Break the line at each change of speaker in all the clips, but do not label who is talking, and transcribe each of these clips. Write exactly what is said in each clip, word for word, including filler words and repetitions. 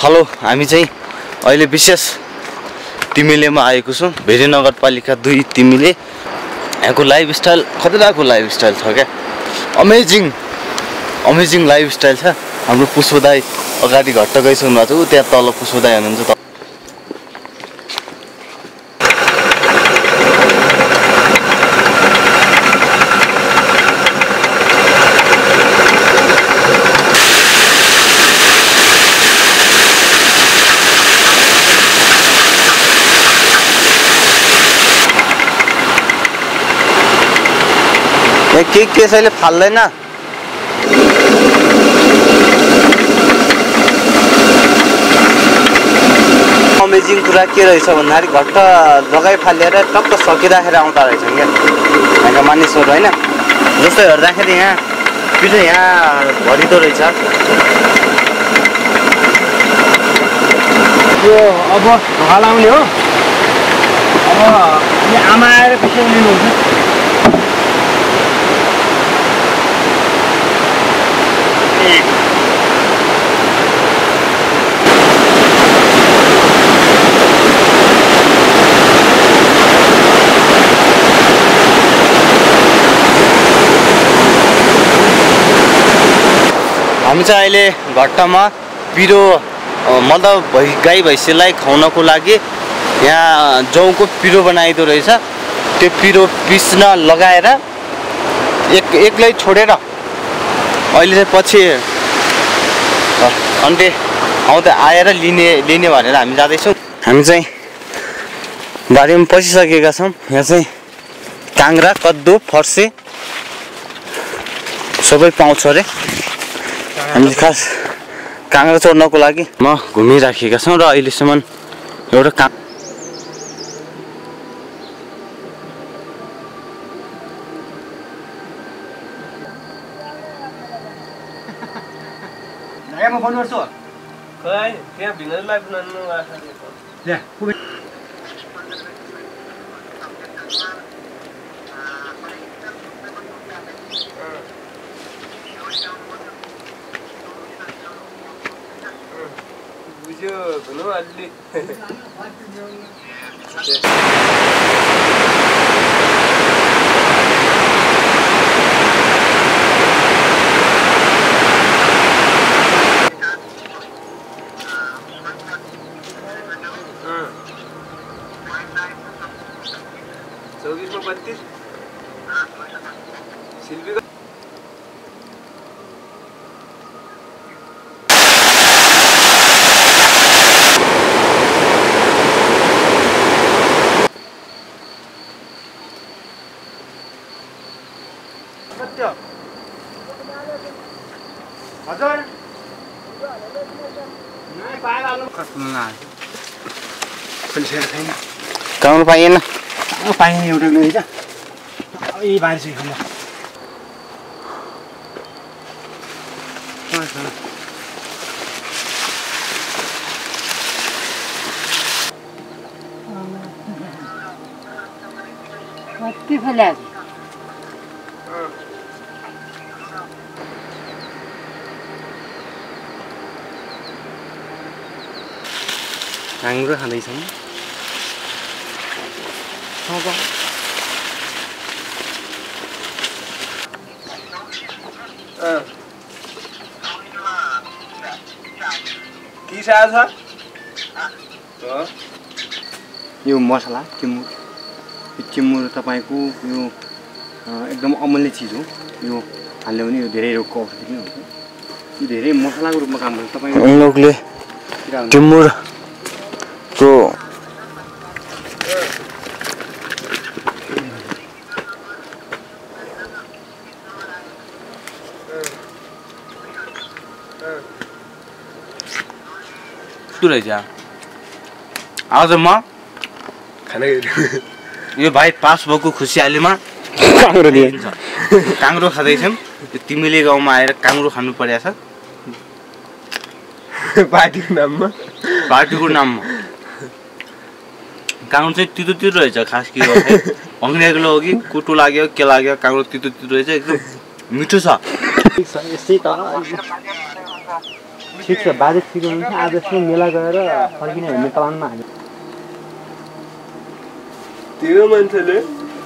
hello हामी चाहिँ अहिले विशेष तिमिलेमा आएको छौं भेरी नगरपालिका दुई तिमिले यहाँको लाइफस्टाइल खतराको लाइफस्टाइल छ क्या अमेजिङ अमेजिङ लाइफस्टाइल छ हाम्रो पुष्प दाइ अगाडि घट्ट गइसक्नु भएको छ त्यहाँ तल पुष्प दाइ हुनुहुन्छ के कसैले फाल्दैन अमेजिङ कुरा के रहेछ भन्दाखेरि घट्ट जग्गै फालेर टक्क सकिराखेर आउँदा रहेछ क्या यहाँका मानिसहरू होइन जस्तै हेर्दाखेरि यहाँ पिछे यहाँ भरिदो रहेछ
यो अब ढोका लाउने हो अब यहाँ आमा आएर पछि लिनुहुन्छ
हामी चाहिँ अहिले घट्टामा पिरो मतलब गाई भैँसीलाई खुवाउनको लागि यहाँ जौको पिरो बनाइदो रहेछ त्यो पिरो पिस्न लगाएर एक एक्लै छोडेर अहिले चाहिँ पछि अन्ते आउँदै आएर लिने लिने भनेर हामी जाँदैछौँ हामी चाहिँ बारीमा पसिसकेका छौँ यहाँ चाहिँ काङ्ग्रा कद्दु फर्सी सबै पाउँछ अरे हामी खास काङ्ग्रा चोर्नको लागि म घुमिराखेका छौँ र अहिलेसम्म एउटा काम
म फोन गर्छु
खै त्यहाँ भिन्नलाई बनाउनु आएको
ल्या
बुझ्यो भनौँ अलि चौबिसमा बत्तिस शिल्पीको
हजुर
काउनु पाइएन
पाइने एउटा रहेछ यही बाहिर चाहिँ खानु
कति फुल्या
काङ्ग्रो खाँदैछौँ
के साथ छ
यो मसला चिमुर यो चिमुर तपाईँको यो एकदम अमूल्य चिज हो यो हाल्यो भने यो धेरै रोगको औषधि पनि हुन्छ यो धेरै मसलाको रूपमा काम गर्छ तपाईँ
उनीहरूले टिमुरको रहेछ आज म
खाना
यो भाइ पास भएको खुसियालीमा
काङ्ग्रो दिए
काङ्ग्रो खाँदैछौँ यो तिमीले गाउँमा आएर काङ्ग्रो खानु परेको छ
पार्टीको नाममा
पार्टीको नाममा काङ्ग्रो चाहिँ तितो तितो रहेछ खास के अङ्ग्रेजलो हो कि कुटो लाग्यो के लाग्यो काङ्ग्रो तितो तितो रहेछ एकदम मिठो छ
ठिक छ बाजे ठिक हुनुहुन्छ आज चाहिँ मेला गएर फर्किने भन्ने प्लानमा हामी
त्यो मान्छेले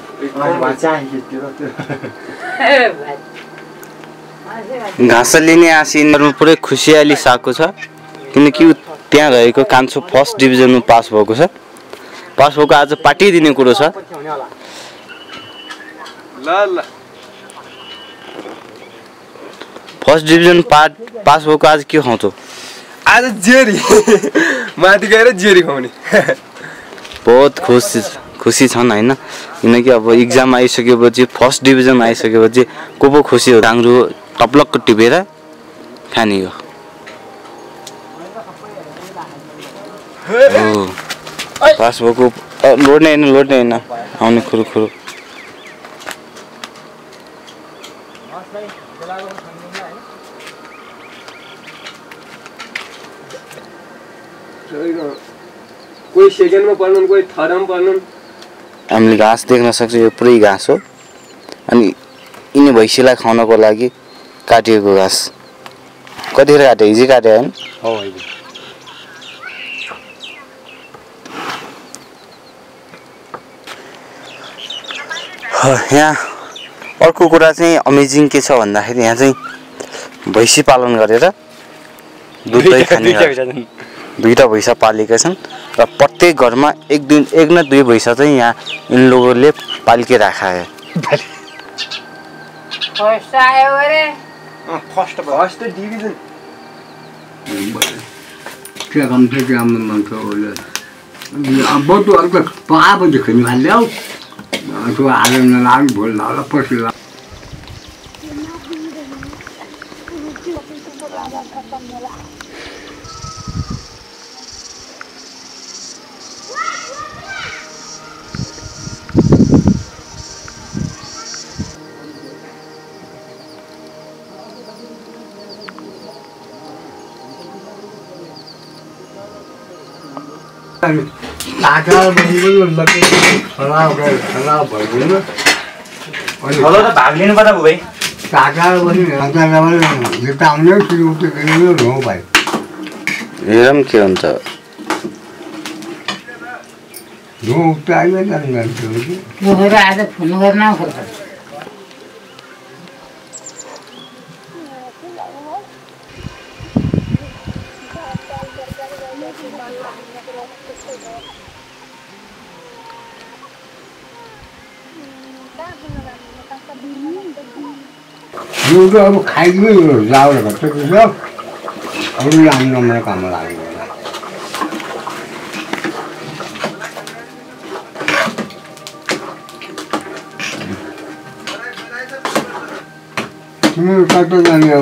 घाँस लिने आसिनहरुमा पुरै खुसियाली साको छ किनकि त्यहाँ रहेको कान्छो फर्स्ट डिभिजनमा पास भएको छ पास भएको आज पार्टी दिने कुरो छ
ल ल
फर्स्ट डिभिजन पास पास भएको आज के खाउँछौ
आज जेरी माथि गएर जेरी खुवाउने
बहुत खुसी खुसी छन् हैन किनकि अब एक्जाम आइसकेपछि फर्स्ट डिभिजन आइसकेपछि को पो खुसी हो डाङ्ग्रो टपलक्क टिपेर खाने हो पास भएको लोड्ने हैन लोड्ने हैन आउने खुरु खुरु
कोही सेकेन्डमा पढ्नु कोही थर्डमा पढ्नु
हामीले घाँस देख्न सक्छ यो पुरै घाँस हो अनि यिनी भैँसीलाई खानको लागि काटिएको घाँस कतिखेर काट्यो हिजो काट्यो हैन
हो हैन
यहाँ अर्को कुरा चाहिँ अमेजिङ के छ भन्दाखेरि यहाँ चाहिँ भैँसी पालन गरेर दुध दही खाने दुईटा भैँसा पालेका छन् र प्रत्येक घरमा एक दुई एक न दुई भैँसा चाहिँ यहाँ इन लोगोले पालके राखा है
फर्स्ट आयो अरे
फर्स्ट फर्स्ट डिभिजन
क्या काम थे क्या मैं मानता हूँ ले अब बहुत तो अलग पाप दिखने वाले हो तो आगे न लाग बोल ना पस ला आकार बनिएको लगे खराब गयो खराब भयो नि अनि
होला त भाग लिनु पर्छ भाइ
आकार बनि आकार बनि यो त आउने सुरु त गर्नु हो भाइ
हेरम के हुन्छ
नो त आइले न गर्छु
यो भएर आज फोन गर्न खोज्छ
यो त अब खाइदिनु जाऊ र कस्तो छ अरू राम्रो राम्रो काम लाग्यो तिमी कता जाने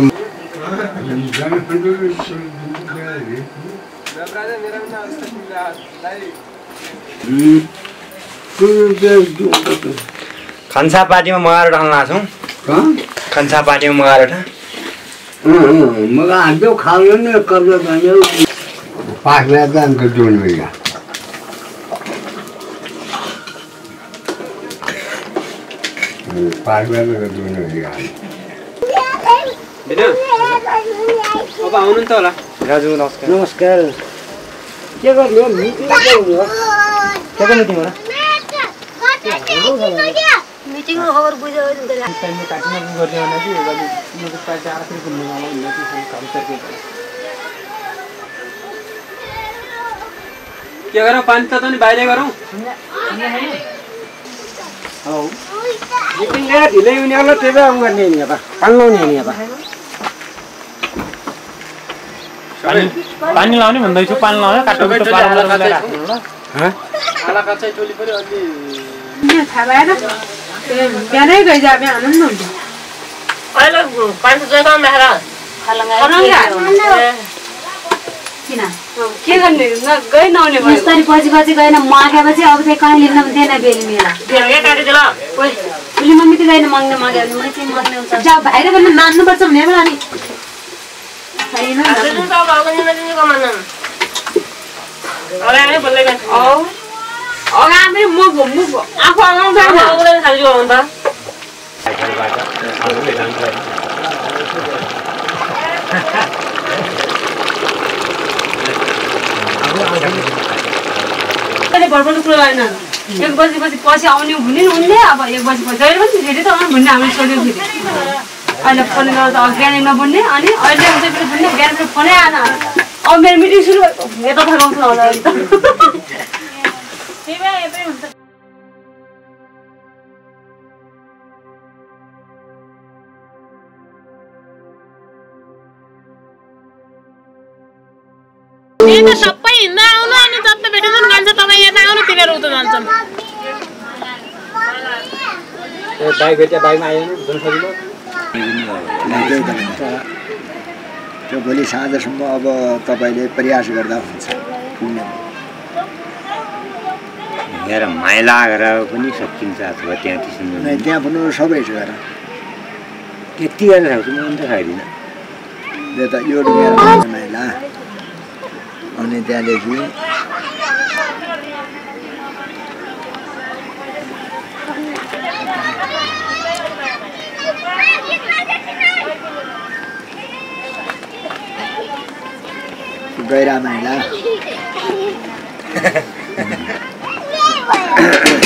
खन्सा पार्टीमा मगाएर ढल्न आछौँ खन्सा पार्टीमा मगाएर
मग आजो खायो नि कब्जा गर्यो पाँच हजार दामको जोन भइगा पाँच हजार जोन भइगा
अब आउनु त होला
राजु नमस्कार
नमस्कार
के गर्ने हो मिटिङ गर्नु हो के को मिटिङ हो र
मिटिङमा खबर बुझ्यो भने त
टाइममा काटिन गर्ने हो कि गली म त पाँच आखिर घुम्नु आउनु भन्ने चाहिँ काम सके
के गरौँ पानी त नि बाहिर गरौँ
हौ मिटिङ ल्या ढिलै हुने होला त्यही भएर उ गर्ने नि अब पानी लाउने नि अब पानी लाउने भन्दैछु पानी लाउने काट्नु त पानी लाउने राख्नु ल ह
आला काचै टोली पनि अलि
यहाँ थाहा भएन बिहानै गइजा बिहान आनन्द हुन्छ
अहिले पाँच जग्गा मेरा
किन के गर्ने गइ नआउने भयो बिस्तारै पछि पछि गएन मागेपछि अब चाहिँ कहाँ लिन दिएन बेली मेला
बेलुकै काटिदिल
ओइ उसले मम्मी त गएन माग्न माग्यो भने मैले चाहिँ माग्ने हुन्छ जा बाहिर पनि मान्नुपर्छ भने पनि अनि छैन
जुन सब लगाउने नदिने कमान अरे आए बोल्दै गए
औ अगाडि म घुम्नु आफू अगाउँदैन
आउँदैन खाली हो भन्दा
अहिले भरपर्दो कुरा होइन एक बजीपछि पछि आउने हुने उनले अब एक बजीपछि जहिले पनि फेरि त भन्ने हामीले सोध्यौँ फेरि अहिले फोन गरेर त बिहानै नबुझ्ने अनि अहिले हुन्छ फेरि बुझ्ने बिहान फेरि फोनै आएन अब मेरो मिटिङ सुरु यता फर्काउँछु होला अहिले त
त्यही त सबै हिँड्दा आउनु अनि जस्तो भेटिन्छ जान्छ तपाईँ यता आउनु तिनीहरू उता जान्छन्
त्यो भोलि साँझसम्म अब तपाईँले प्रयास गर्दा हुन्छ पुग्ने
हेर माइला गरेर पनि सकिन्छ अथवा त्यहाँ
नै त्यहाँ पनि सबै छ गरेर
त्यति गरेर म पनि त खाइदिनँ
त्यो त यो डुबेर माइला अनि त्यहाँदेखि गैरा माइला